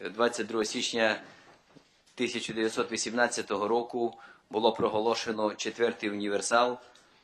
22 січня 1918 року було проголошено четвертий універсал,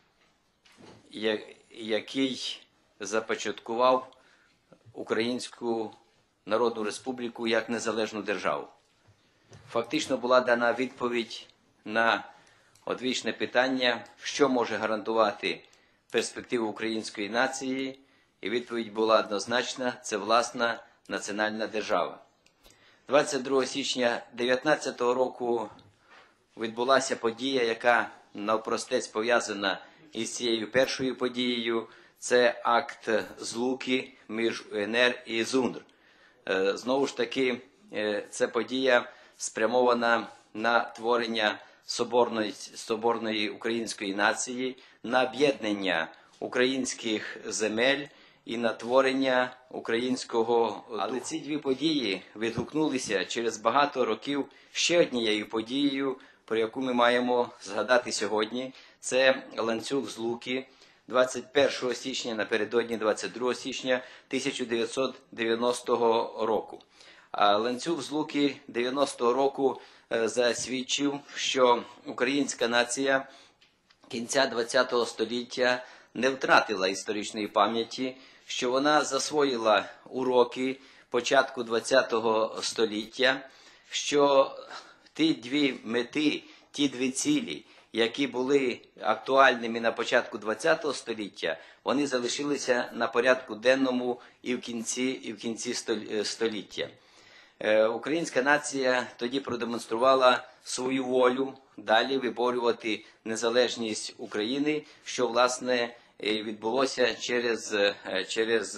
який започаткував Українську Народну Республіку як незалежну державу. Фактично була дана відповідь на одвічне питання, що може гарантувати перспективу української нації, і відповідь була однозначна – це власна національна держава. 22 січня 1919 року відбулася подія, яка навпростець пов'язана із цією першою подією. Це акт злуки між УНР і ЗУНР. Знову ж таки, ця подія спрямована на творення соборної української нації, на об'єднання українських земель і на творення українського. Але ці дві події відгукнулися через багато років ще однією подією, про яку ми маємо згадати сьогодні. Це ланцюг злуки 21 січня напередодні 22 січня 1990 року. А ланцюг злуки 90-го року засвідчив, що українська нація кінця ХХ століття не втратила історичної пам'яті, що вона засвоїла уроки початку ХХ століття, що ті дві мети, ті дві цілі, які були актуальними на початку ХХ століття, вони залишилися на порядку денному і в кінці століття. Українська нація тоді продемонструвала свою волю далі виборювати незалежність України, що, власне, відбулося через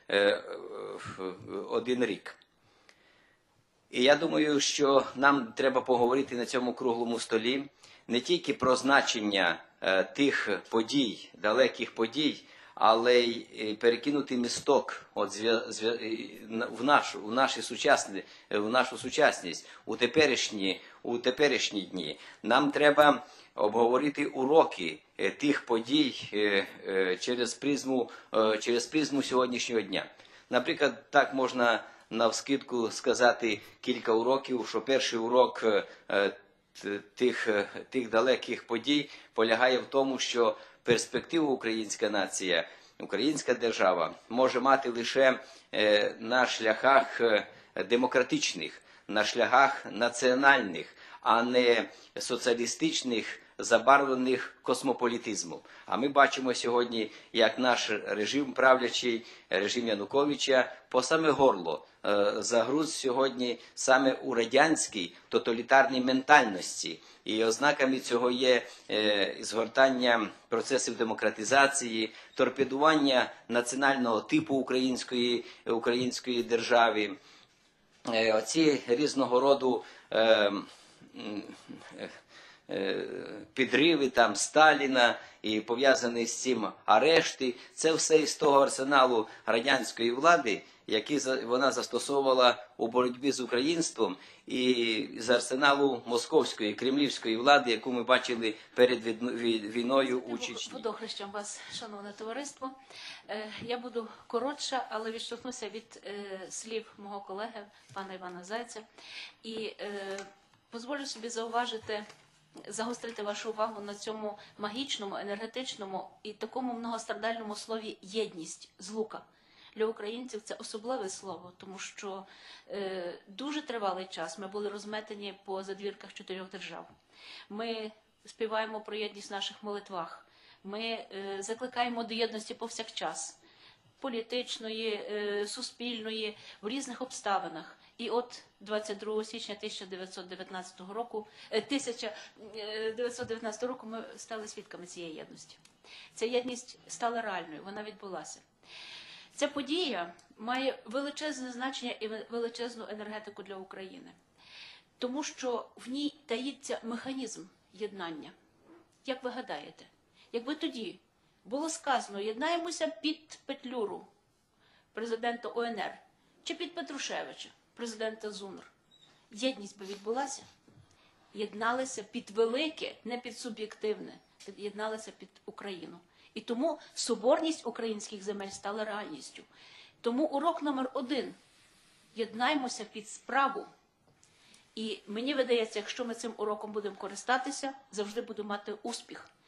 один рік. І я думаю, що нам треба поговорити на цьому круглому столі не тільки про значення тих подій, далеких подій, але й перекинути місток в нашу сучасність, у теперішні дні. Нам треба обговорити уроки тих подій через призму сьогоднішнього дня. Наприклад, так можна навскидку сказати кілька уроків, що перший урок тих далеких подій полягає в тому, що перспективу українська нація, українська держава може мати лише на шляхах демократичних, на шляхах національних, а не соціалістичних, забарвлених космополітизмом. А ми бачимо сьогодні, як наш режим правлячий, режим Януковича, по саме горло загруз сьогодні саме у радянській тоталітарній ментальності. І ознаками цього є згортання процесів демократизації, торпедування національного типу української держави. Оці різного роду підриви там Сталіна і пов'язані з цим арешти, це все із того арсеналу радянської влади, який вона застосовувала у боротьбі з українством, і з арсеналу московської, кремлівської влади, яку ми бачили перед війною у Чечні. Водохрещем вас, шановне товариство. Я буду коротша, але відштовхнуся від слів мого колеги, пана Івана Зайця, і дозволю собі загострити вашу увагу на цьому магічному, енергетичному і такому многострадальному слові «єдність», «злука». Для українців це особливе слово, тому що дуже тривалий час ми були розметені по задвірках 4 держав. Ми співаємо про єдність в наших молитвах, ми закликаємо до єдності повсякчас, політичної, суспільної, в різних обставинах. І от 22 січня 1919 року ми стали свідками цієї єдності. Ця єдність стала реальною, вона відбулася. Ця подія має величезне значення і величезну енергетику для України, тому що в ній таїться механізм єднання. Як ви гадаєте, якби тоді було сказано «єднаємося під Петлюру», президента УНР, чи під Петрушевича, президента ЗУНР, єдність би відбулася? Єдналися під велике, не під суб'єктивне, єдналися під Україну. І тому соборність українських земель стала реальністю. Тому урок номер 1 єднаймося під справу. І мені видається, якщо ми цим уроком будемо користатися, завжди будемо мати успіх.